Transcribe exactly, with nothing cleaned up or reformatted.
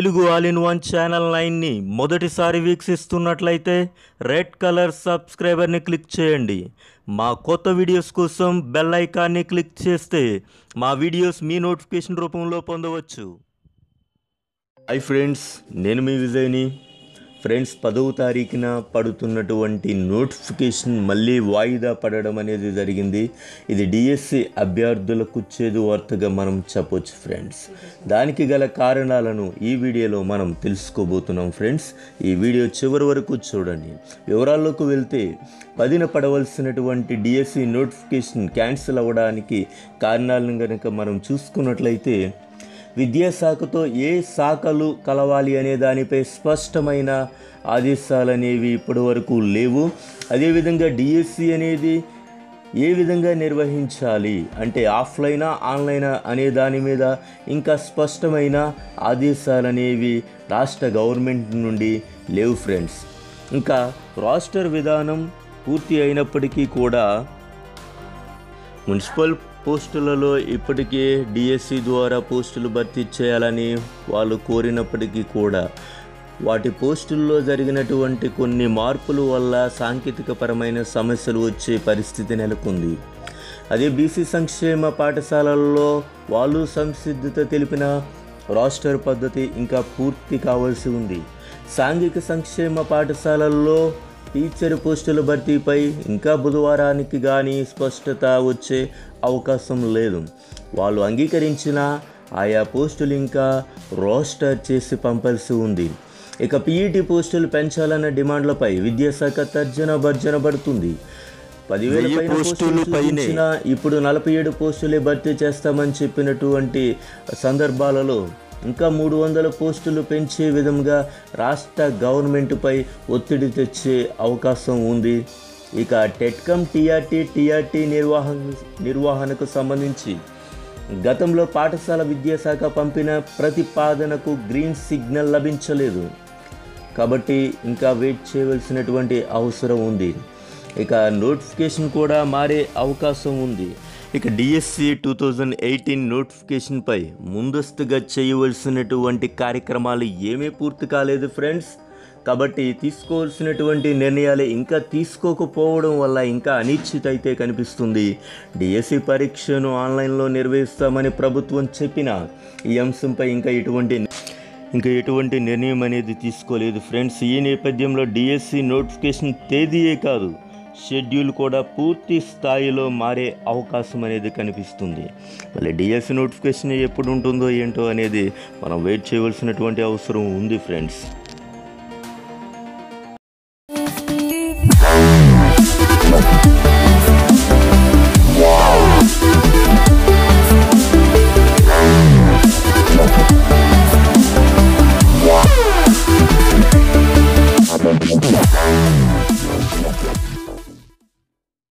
Telugu all in one channel నైన్ని మొదటిసారి వీక్షిస్తున్నట్లయితే రెడ్ కలర్ సబ్స్క్రైబర్ని క్లిక్ చేయండి. మా కొత్త వీడియోస్ కోసం బెల్ ఐకాన్ని క్లిక్ చేస్తే మా వీడియోస్ మీ నోటిఫికేషన్ రూపంలో పొందవచ్చు. హాయ్ ఫ్రెండ్స్, నేను మీ విజయ్ని. ఫ్రెండ్స్, పదవ తారీఖున పడుతున్నటువంటి నోటిఫికేషన్ మళ్ళీ వాయిదా పడడం అనేది జరిగింది. ఇది డిఎస్సి అభ్యర్థులకు చేదు వార్తగా మనం చెప్పొచ్చు ఫ్రెండ్స్. దానికి గల కారణాలను ఈ వీడియోలో మనం తెలుసుకోబోతున్నాం ఫ్రెండ్స్. ఈ వీడియో చివరి వరకు చూడండి. వివరాల్లోకి వెళ్తే, పదిన పడవలసినటువంటి డిఎస్సి నోటిఫికేషన్ క్యాన్సిల్ అవ్వడానికి కారణాలను కనుక మనం చూసుకున్నట్లయితే, విద్యాశాఖతో ఏ శాఖలు కలవాలి అనే దానిపై స్పష్టమైన ఆదేశాలు అనేవి ఇప్పటి వరకు లేవు. అదేవిధంగా డిఎస్సి అనేది ఏ విధంగా నిర్వహించాలి అంటే ఆఫ్లైనా ఆన్లైనా అనే దాని మీద ఇంకా స్పష్టమైన ఆదేశాలు అనేవి రాష్ట్ర గవర్నమెంట్ నుండి లేవు ఫ్రెండ్స్. ఇంకా రాస్టర్ విధానం పూర్తి అయినప్పటికీ కూడా మున్సిపల్ పోస్టులలో ఇప్పటికే డిఎస్సి ద్వారా పోస్టులు భర్తీ చేయాలని వాళ్ళు కోరినప్పటికీ కూడా వాటి పోస్టుల్లో జరిగినటువంటి కొన్ని మార్పుల వల్ల సాంకేతికపరమైన సమస్యలు వచ్చే పరిస్థితి నెలకొంది. అదే బీసీ సంక్షేమ పాఠశాలల్లో వాళ్ళు సంసిద్ధత తెలిపిన రాస్టర్ పద్ధతి ఇంకా పూర్తి కావాల్సి ఉంది. సాంఘిక సంక్షేమ పాఠశాలల్లో టీచర్ పోస్టుల భర్తీపై ఇంకా బుధవారానికి కానీ స్పష్టత వచ్చే అవకాశం లేదు. వాళ్ళు అంగీకరించిన ఆయా పోస్టులు ఇంకా రోస్టర్ చేసి పంపాల్సి ఉంది. ఇక పీఈటీ పోస్టులు పెంచాలన్న డిమాండ్లపై విద్యాశాఖ తర్జన భర్జన పడుతుంది. పదివేల పైన పోస్టులు పైన ఇప్పుడు నలభై ఏడు పోస్టులే భర్తీ చేస్తామని చెప్పినటువంటి సందర్భాలలో ఇంకా మూడు వందల పోస్టులు పెంచే విధంగా రాష్ట్ర గవర్నమెంట్పై ఒత్తిడి తెచ్చే అవకాశం ఉంది. ఇక టెట్కమ్ టీఆర్టీ టీఆర్టీ నిర్వహణ నిర్వహణకు సంబంధించి గతంలో పాఠశాల విద్యాశాఖ పంపిన ప్రతిపాదనకు గ్రీన్ సిగ్నల్ లభించలేదు కాబట్టి ఇంకా వెయిట్ చేయవలసినటువంటి అవసరం ఉంది. ఇక నోటిఫికేషన్ కూడా మారే అవకాశం ఉంది. ఇక డిఎస్సి టూ థౌజండ్ ఎయిటీన్ నోటిఫికేషన్పై ముందస్తుగా చేయవలసినటువంటి కార్యక్రమాలు ఏమీ పూర్తి కాలేదు ఫ్రెండ్స్. కాబట్టి తీసుకోవాల్సినటువంటి నిర్ణయాలు ఇంకా తీసుకోకపోవడం వల్ల ఇంకా అనిశ్చిత అయితే కనిపిస్తుంది. డిఎస్సి పరీక్షను ఆన్లైన్లో నిర్వహిస్తామని ప్రభుత్వం చెప్పినా ఈ అంశంపై ఇంకా ఎటువంటి ఇంకా ఎటువంటి నిర్ణయం అనేది తీసుకోలేదు ఫ్రెండ్స్. ఈ నేపథ్యంలో డిఎస్సి నోటిఫికేషన్ తేదీయే కాదు, షెడ్యూల్ కూడా పూర్తి స్థాయిలో మారే అవకాశం అనేది కనిపిస్తుంది. మళ్ళీ డిఎస్సి నోటిఫికేషన్ ఎప్పుడు ఉంటుందో ఏంటో అనేది మనం వెయిట్ చేయవలసినటువంటి అవసరం ఉంది ఫ్రెండ్స్.